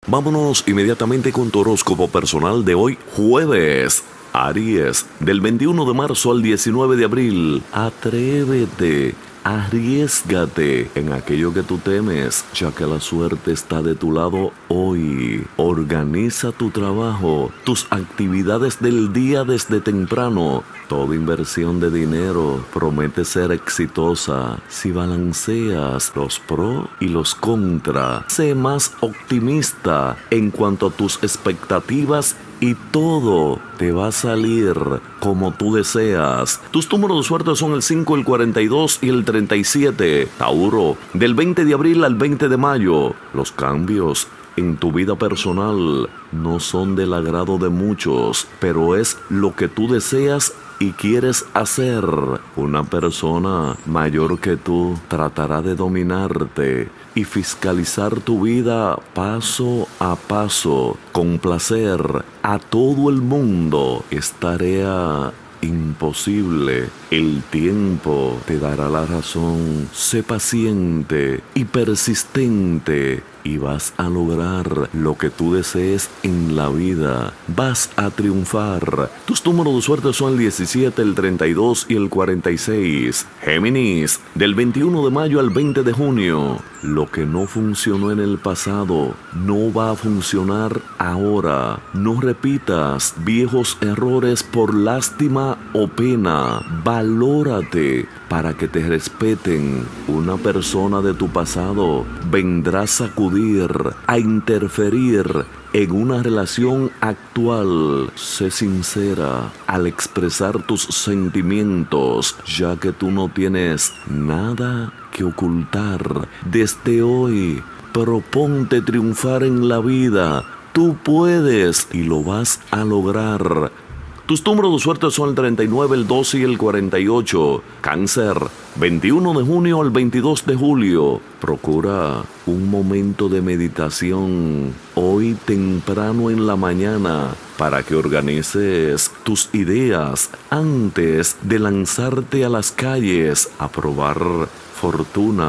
Vámonos inmediatamente con tu horóscopo personal de hoy, jueves. Aries, del 21 de marzo al 19 de abril. Atrévete, arriésgate en aquello que tú temes, ya que la suerte está de tu lado hoy. Organiza tu trabajo, tus actividades del día desde temprano. Toda inversión de dinero promete ser exitosa si balanceas los pros y los contra. Sé más optimista en cuanto a tus expectativas y todo te va a salir como tú deseas. Tus números de suerte son el 5, el 42 y el 37. Tauro, del 20 de abril al 20 de mayo. Los cambios en tu vida personal no son del agrado de muchos, pero es lo que tú deseas y quieres hacer. Una persona mayor que tú tratará de dominarte y fiscalizar tu vida paso a paso. Complacer a todo el mundo es tarea imposible. El tiempo te dará la razón. Sé paciente y persistente y vas a lograr lo que tú desees en la vida. Vas a triunfar. Tus números de suerte son el 17, el 32 y el 46. Géminis, del 21 de mayo al 20 de junio. Lo que no funcionó en el pasado no va a funcionar ahora. No repitas viejos errores por lástima o pena. Valórate para que te respeten. Una persona de tu pasado vendrá a sacudir, a interferir en una relación actual. Sé sincera al expresar tus sentimientos, ya que tú no tienes nada que ocultar. Desde hoy, proponte triunfar en la vida. Tú puedes y lo vas a lograr. Tus números de suerte son el 39, el 12 y el 48. Cáncer, 21 de junio al 22 de julio. Procura un momento de meditación hoy temprano en la mañana para que organices tus ideas antes de lanzarte a las calles a probar fortuna.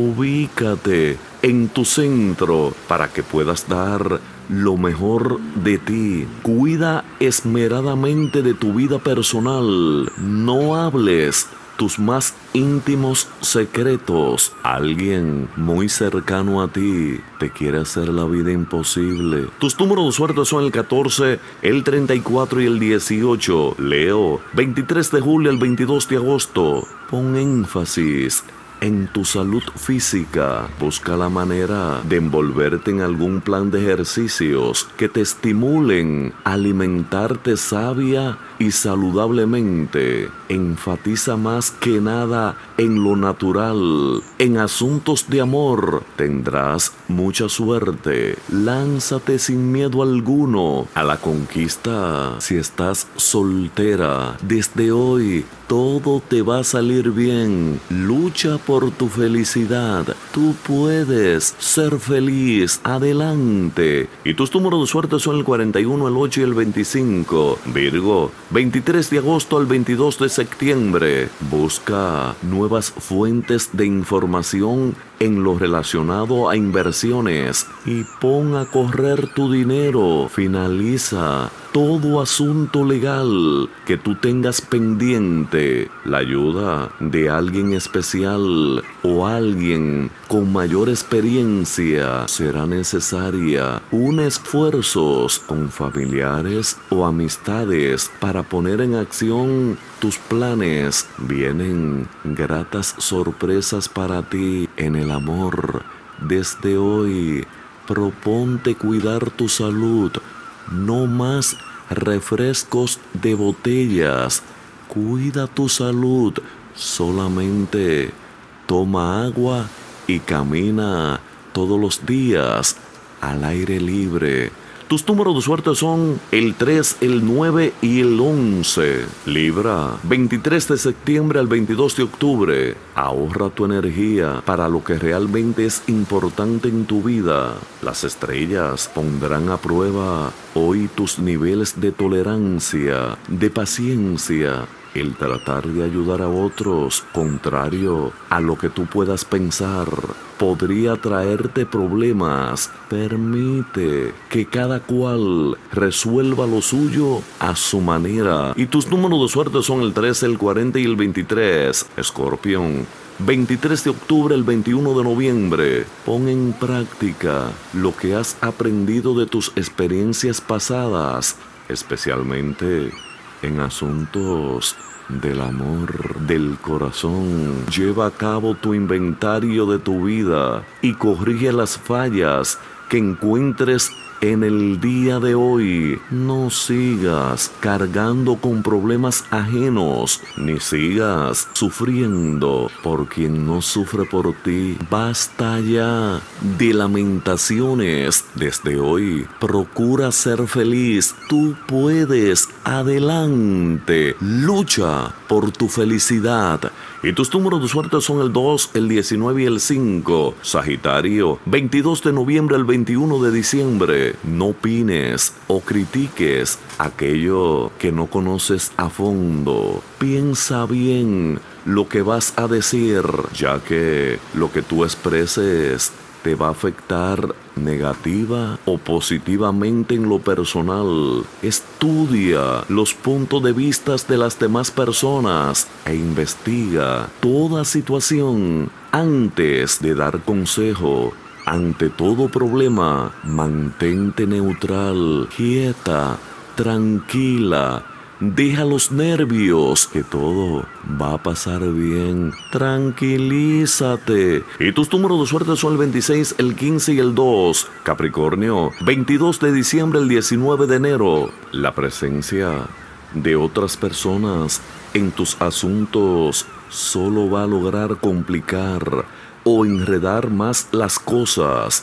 Ubícate en tu centro para que puedas dar lo mejor de ti. Cuida esmeradamente de tu vida personal. No hables tus más íntimos secretos. Alguien muy cercano a ti te quiere hacer la vida imposible. Tus números de suerte son el 14, el 34 y el 18. Leo, 23 de julio al 22 de agosto. Pon énfasis en tu salud física. Busca la manera de envolverte en algún plan de ejercicios que te estimulen a alimentarte sabia y saludablemente. Enfatiza más que nada en lo natural. En asuntos de amor tendrás mucha suerte. Lánzate sin miedo alguno a la conquista. Si estás soltera, desde hoy todo te va a salir bien. Lucha por tu felicidad. Tú puedes ser feliz. Adelante. Y tus números de suerte son el 41, el 8 y el 25. Virgo, 23 de agosto al 22 de septiembre. Busca nuevas fuentes de información en lo relacionado a inversiones y pon a correr tu dinero. Finaliza todo asunto legal que tú tengas pendiente. La ayuda de alguien especial o alguien con mayor experiencia será necesaria. Un esfuerzos con familiares o amistades para poner en acción tus planes. Vienen gratas sorpresas para ti en el amor. Desde hoy, proponte cuidar tu salud. No más refrescos de botellas. Cuida tu salud. Solamente toma agua y camina todos los días al aire libre. Tus números de suerte son el 3, el 9 y el 11. Libra, 23 de septiembre al 22 de octubre. Ahorra tu energía para lo que realmente es importante en tu vida. Las estrellas pondrán a prueba hoy tus niveles de tolerancia, de paciencia el tratar de ayudar a otros, contrario a lo que tú puedas pensar, podría traerte problemas. Permite que cada cual resuelva lo suyo a su manera. Y tus números de suerte son el 13, el 40 y el 23. Escorpión. 23 de octubre, el 21 de noviembre. Pon en práctica lo que has aprendido de tus experiencias pasadas, especialmente en asuntos del amor, del corazón. Lleva a cabo tu inventario de tu vida y corrige las fallas que encuentres en el día de hoy. No sigas cargando con problemas ajenos, ni sigas sufriendo por quien no sufre por ti. Basta ya de lamentaciones. Desde hoy, procura ser feliz. Tú puedes. Adelante. Lucha por tu felicidad. Y tus números de suerte son el 2, el 19 y el 5. Sagitario, 22 de noviembre al 21 de diciembre. No opines o critiques aquello que no conoces a fondo. Piensa bien lo que vas a decir, ya que lo que tú expreses te va a afectar negativa o positivamente en lo personal. Estudia los puntos de vista de las demás personas e investiga toda situación antes de dar consejo. Ante todo problema, mantente neutral, quieta, tranquila. Deja los nervios, que todo va a pasar bien. Tranquilízate. Y tus números de suerte son el 26, el 15 y el 2. Capricornio, 22 de diciembre, el 19 de enero. La presencia de otras personas en tus asuntos solo va a lograr complicar o enredar más las cosas.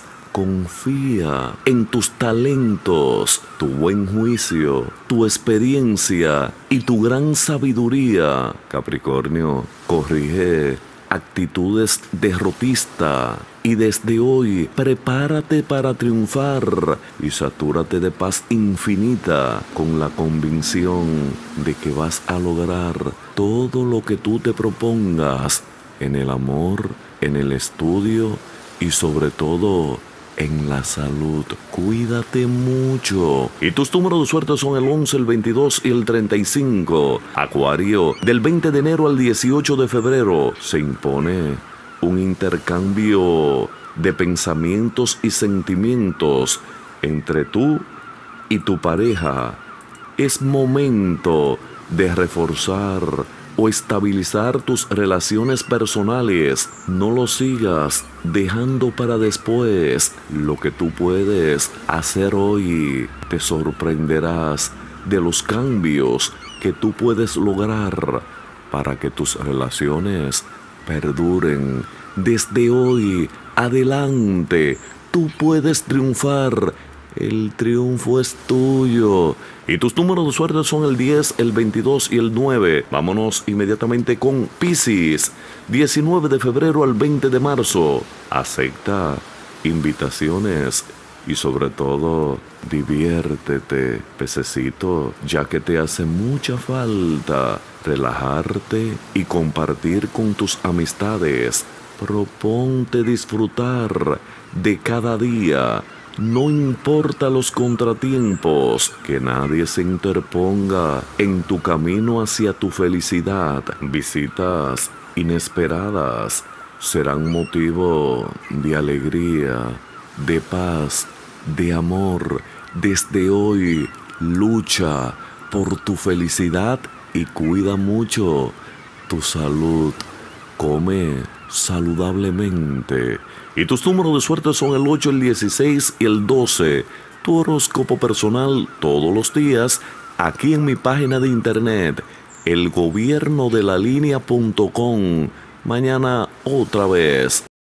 Confía en tus talentos, tu buen juicio, tu experiencia y tu gran sabiduría. Capricornio, corrige actitudes derrotistas y desde hoy prepárate para triunfar y satúrate de paz infinita con la convicción de que vas a lograr todo lo que tú te propongas en el amor, en el estudio y sobre todo en la salud. Cuídate mucho. Y tus números de suerte son el 11, el 22 y el 35. Acuario, del 20 de enero al 18 de febrero se impone un intercambio de pensamientos y sentimientos entre tú y tu pareja. Es momento de reforzar o estabilizar tus relaciones personales. No lo sigas dejando para después. Lo que tú puedes hacer hoy, te sorprenderás de los cambios que tú puedes lograr para que tus relaciones perduren. Desde hoy adelante, tú puedes triunfar. El triunfo es tuyo. Y tus números de suerte son el 10, el 22 y el 9. Vámonos inmediatamente con Piscis. 19 de febrero al 20 de marzo. Acepta invitaciones y sobre todo diviértete, pececito, ya que te hace mucha falta relajarte y compartir con tus amistades. Proponte disfrutar de cada día. No importa los contratiempos, que nadie se interponga en tu camino hacia tu felicidad. Visitas inesperadas serán motivo de alegría, de paz, de amor. Desde hoy, lucha por tu felicidad y cuida mucho tu salud. Come saludablemente. Y tus números de suerte son el 8, el 16 y el 12. Tu horóscopo personal todos los días aquí en mi página de internet, elgobiernodelalínea.com. Mañana otra vez.